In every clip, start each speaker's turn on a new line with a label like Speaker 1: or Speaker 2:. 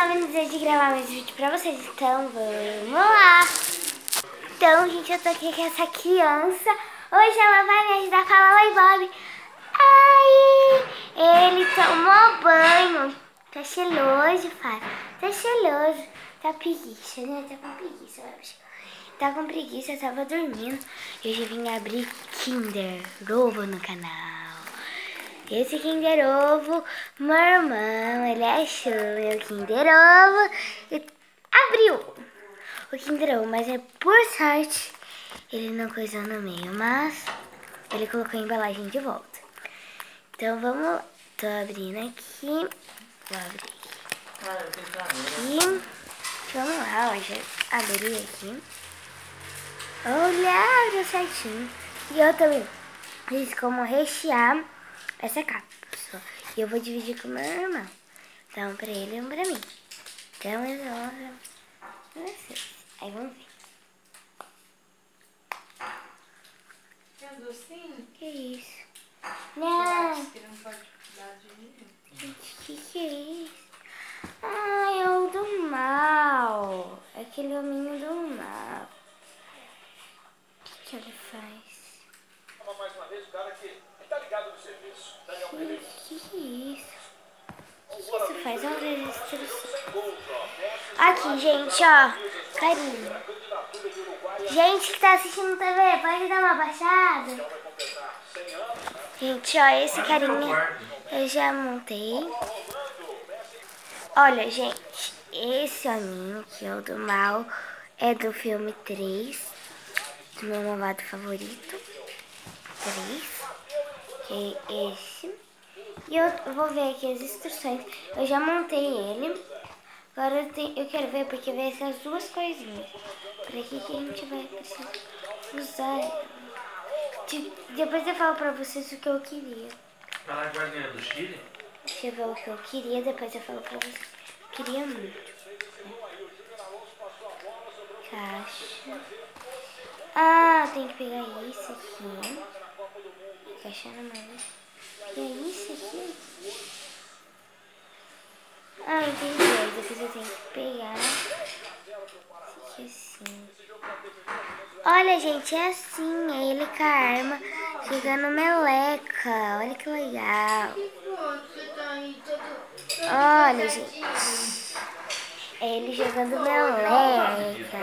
Speaker 1: meninas, de gravar mais vídeo pra vocês, então vamos lá. Então, gente, eu tô aqui com essa criança. Hoje ela vai me ajudar a falar oi, Bob. Aí, ele tomou banho. Tá cheiroso, pai. Tá cheiroso. Tá preguiça, né? Tá com preguiça, eu acho. Tá com preguiça, tava dormindo. Hoje eu vim abrir Kinder Ovo no canal. Esse Kinder Ovo, meu irmão, ele achou meu Kinder Ovo e abriu o Kinder Ovo, mas por sorte ele não coisou no meio, mas ele colocou a embalagem de volta. Então vamos lá. Tô abrindo aqui. Vou abrir aqui. Vamos lá, ó, já abri aqui. Olha, abriu certinho. E eu também fiz como rechear essa cápsula. E eu vou dividir com o meu irmão. Então, pra ele e um pra mim. Então, eu vou vocês. Aí vamos ver.
Speaker 2: Tem um docinho?
Speaker 1: Que isso? Não.
Speaker 2: Que não pode dar de mim.
Speaker 1: Gente, que é isso? Ai, é o do mal. É aquele hominho do mal. O que ele faz?
Speaker 3: Mais uma vez, o cara que tá ligado no serviço. Daniel Pereira.
Speaker 1: Que é isso? O que isso faz? Vamos ver as instruções. Aqui, gente, ó. Carinho. Gente que tá assistindo TV, pode dar uma baixada? Gente, ó, esse carinha eu já montei. Olha, gente, esse hominho que é o do mal é do filme 3, do meu malvado favorito. 3, que é esse. E eu vou ver aqui as instruções. Eu já montei ele. Agora eu quero ver porque vai ser as duas coisinhas. Pra que a gente vai precisar usar. Depois eu falo pra vocês o que eu queria.
Speaker 4: Ela vai ganhar do Chile?
Speaker 1: Deixa eu ver o que eu queria, depois eu falo pra vocês. Eu queria muito. Caixa. Ah, tem que pegar isso aqui. Caixa na mão. Que é isso aqui? Ah, entendi. Depois eu tenho que pegar. Isso aqui assim. Olha, gente, é assim. É ele com a arma jogando meleca. Olha que legal. Olha, gente. É ele jogando meleca.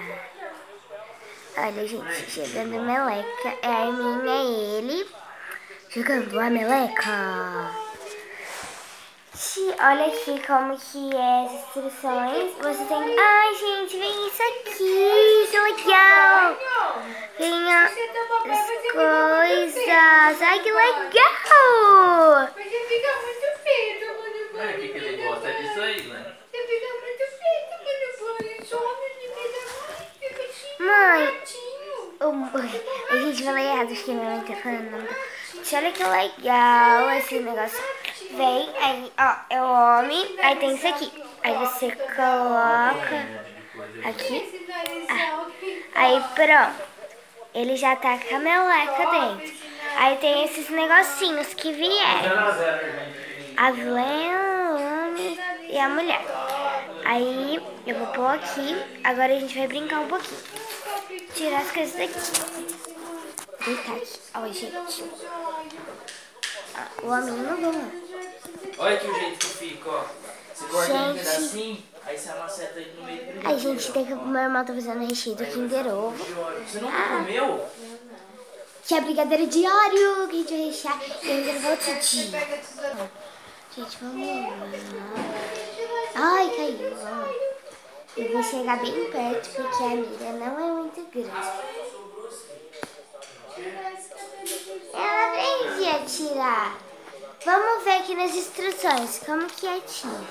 Speaker 1: Olha, gente, jogando meleca. É a arminha, é ele jogando a meleca. Olha aqui como que é as instruções. Você tem... Ai, gente, vem isso aqui. Que legal. Vem as coisas. Ai, que legal.
Speaker 2: Mas você fica muito feio tomando
Speaker 4: Não é
Speaker 2: banho.
Speaker 4: que ele gosta disso aí, né?
Speaker 2: Você fica muito feio tomando banho. Some de vida, fica assim,
Speaker 1: Mãe,
Speaker 2: gatinho.
Speaker 1: a gente falou errado, acho que minha mãe tá falando. Olha que legal esse negócio. Vem, aí, ó, é o homem, aí tem isso aqui. Aí você coloca aqui. Aí pronto. Ele já tá com a meleca dentro. Aí tem esses negocinhos que vieram. A vilã, o homem e a mulher. Aí eu vou pôr aqui. Agora a gente vai brincar um pouquinho. Tirar as coisas daqui. Deitar aqui. Olha, gente. O homem não vamos.
Speaker 4: Olha que o jeito que fica, ó. Você corta ele um
Speaker 1: Gente.
Speaker 4: pedacinho, aí você amaceta ele no meio do
Speaker 1: Ai, gente, tem que o meu irmão tá fazendo recheio do Kinder Ovo.
Speaker 4: Você nunca comeu?
Speaker 1: Que é brigadeiro diário que a gente vai rechear. E ainda no outro dia. Gente, vamos lá. Ai, caiu. Vamos lá. Eu vou chegar bem perto porque a mira não é muito grande. Ela aprendi a tirar. Vamos ver aqui nas instruções como que atira.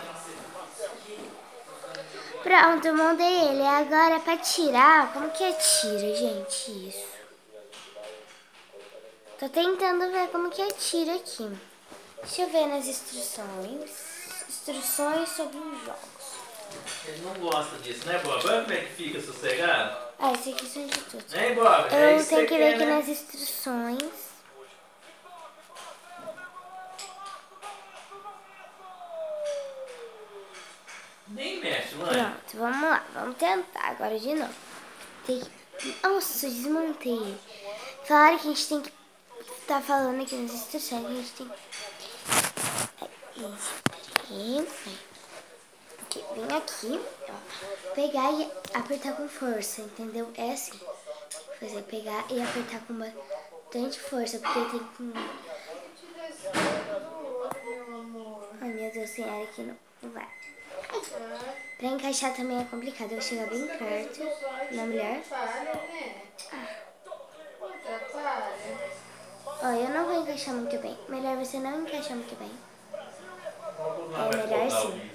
Speaker 1: Pronto, eu montei ele. Agora pra tirar, como que atira, gente, isso? Tô tentando ver como que atira aqui. Deixa eu ver nas instruções. Instruções sobre os jogos.
Speaker 4: Ele não gosta disso, né, Bob? Olha como é que fica sossegado.
Speaker 1: Ah, esse aqui são de tudo.
Speaker 4: Hein, Bob? É
Speaker 1: Eu
Speaker 4: isso
Speaker 1: tenho que ver
Speaker 4: quer,
Speaker 1: aqui
Speaker 4: né?
Speaker 1: nas instruções.
Speaker 4: Nem mexe, mãe.
Speaker 1: Pronto, vamos lá. Vamos tentar agora de novo. Tem que... Nossa, desmontei ele. Falaram que a gente tem que... Tá falando aqui nas instruções que a gente tem que... Vem aqui, ó. Pegar e apertar com força, entendeu? É assim. Fazer pegar e apertar com bastante força, porque tem que... Ai, meu Deus, tem área aqui não vai. Pra encaixar também é complicado. Eu vou chegar bem perto na mulher. Ó, eu não vou encaixar muito bem. Melhor você não encaixar muito bem. É melhor sim.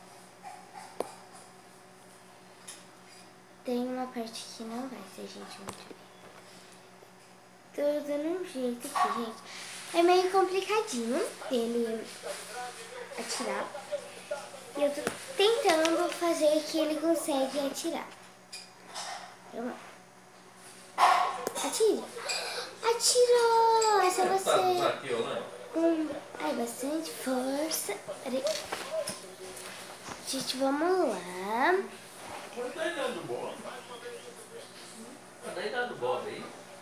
Speaker 1: Tem uma parte que não vai ser, gente, muito bem. Tô dando um jeito aqui, gente. É meio complicadinho ele atirar. E eu tô tentando fazer que ele consegue atirar. Vamos lá. Atire. Atirou! É só você. Com bastante força. Gente, vamos lá.
Speaker 4: Tá dando bola. Tá dando bola aí?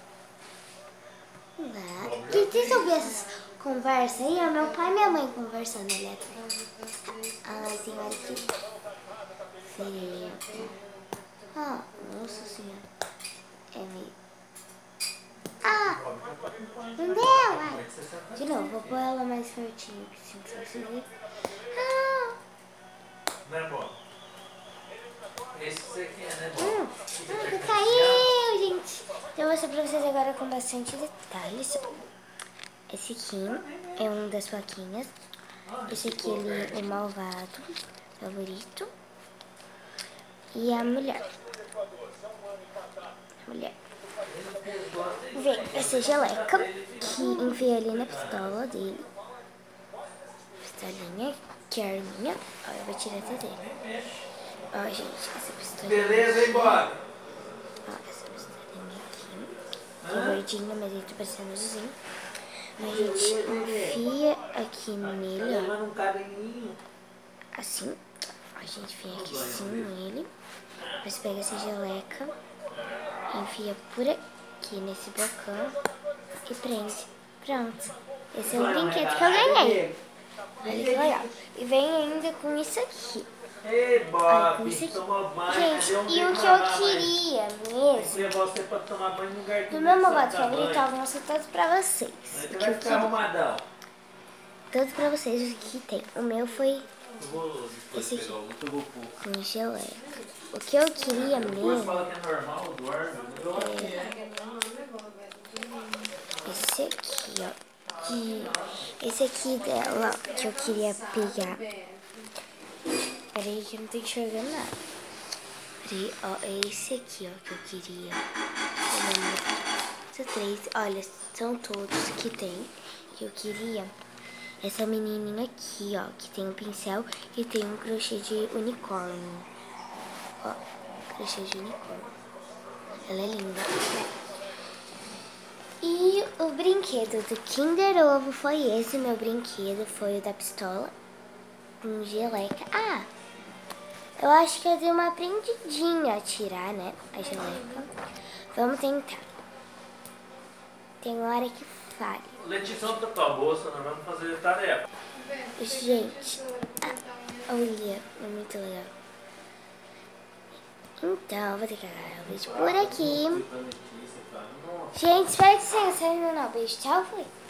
Speaker 1: Lá. Quem tem ouvido essas conversas aí é meu pai e minha mãe conversando ali atrás. Ah, tem hora que... Seria... Ah, nossa senhora. É meio... Ah! Não deu! Ai. De novo, vou pôr ela mais fortinho, assim, que você vê. Ah!
Speaker 4: Não é bom. Esse você quer, né, bom?
Speaker 1: Caiu, gente! Eu vou mostrar pra vocês agora com bastante detalhes. Esse aqui é um das plaquinhas. Esse aqui é o malvado, favorito. E a mulher. Vem essa geleca que enfia ali na pistola dele. Pistolinha, que é a arminha. Ó, eu vou tirar até dele. Ó, gente, essa pistolinha.
Speaker 4: Beleza, embora.
Speaker 1: Ó, essa pistolinha aqui. Que é verdinha, mas ele tá parecendo azulzinho. A gente enfia aqui nele, ó. Assim. A gente enfia aqui assim nele. Depois pega essa geleca. Enfia por aqui nesse bocão e prende. Pronto. Esse é o brinquedo que eu ganhei. Olha que legal. E vem ainda com isso aqui.
Speaker 4: Ei,
Speaker 1: Olha, com
Speaker 4: Bob,
Speaker 1: isso aqui.
Speaker 4: toma banho.
Speaker 1: Gente, e o que eu queria mesmo,
Speaker 4: Levar você pra tomar banho no lugar
Speaker 1: do meu malvado favorito, eu vou mostrar todos pra vocês.
Speaker 4: Você
Speaker 1: O que
Speaker 4: vai
Speaker 1: eu
Speaker 4: ficar
Speaker 1: queria.
Speaker 4: arrumadão.
Speaker 1: Todos pra vocês o que tem. O meu foi
Speaker 4: Eu vou depois
Speaker 1: esse aqui,
Speaker 4: pegar o teu pouco.
Speaker 1: com geleca. O que eu queria
Speaker 4: Depois
Speaker 1: mesmo,
Speaker 4: fala que é normal, o Eduardo.
Speaker 1: esse aqui, ó. Esse aqui dela, ó, que eu queria pegar. Peraí que eu não tô enxergando nada. Peraí, ó, é esse aqui, ó, que eu queria. São três, olha, são todos que tem. Que eu queria. Essa menininha aqui, ó, que tem um pincel e tem um crochê de unicórnio. Ó, crochê de unicórnio. Ela é linda. E o brinquedo do Kinder Ovo foi esse. Meu brinquedo foi o da pistola com geleca. Ah, eu acho que eu dei uma aprendidinha a tirar, né, a geleca. Vamos tentar. Tem hora que falha.
Speaker 4: Letícia, onde tá tua bolsa? Nós vamos fazer tarefa.
Speaker 1: Gente, olha, é muito legal. Então, vou ter que agarrar o vídeo por aqui. Gente, espero que vocês tenham gostado. Beijo, tchau, fui.